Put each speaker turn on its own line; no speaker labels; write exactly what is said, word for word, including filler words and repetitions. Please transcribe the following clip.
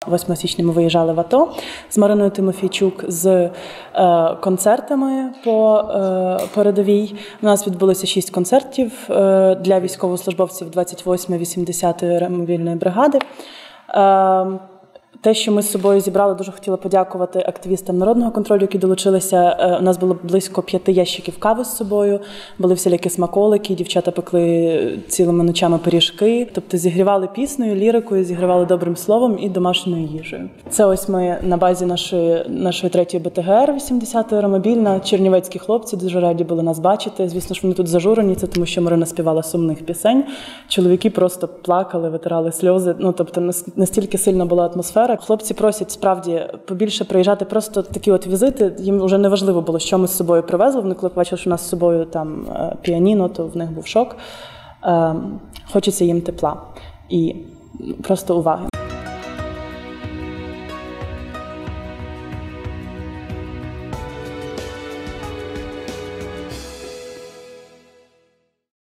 восьмого січня ми виїжджали в АТО з Мариною Тимофійчук з е, концертами по е, передовій. У нас відбулося шість концертів е, для військовослужбовців двадцять восьмої вісімдесятої мобільної бригади. Е, Те, що ми з собою зібрали, дуже хотіла подякувати активістам народного контролю, які долучилися. У нас було близько п'яти ящиків кави з собою, були всілякі смаколики, дівчата пекли цілими ночами пиріжки. Тобто зігрівали піснею, лірикою, зігрівали добрим словом і домашньою їжею. Це ось ми на базі нашої, нашої третьої БТГР вісімдесята аеромобільна. Чернівецькі хлопці дуже раді були нас бачити. Звісно ж, вони тут зажурені, це тому що Марина співала сумних пісень. Чоловіки просто плакали, витирали сльози. Ну, тобто настільки сильна була атмосфера. Хлопці просять, справді, побільше приїжджати, просто такі от візити. Їм вже не важливо було, що ми з собою привезли. Вони коли побачили, що у нас з собою там піаніно, то в них був шок. Хочеться їм тепла і просто уваги.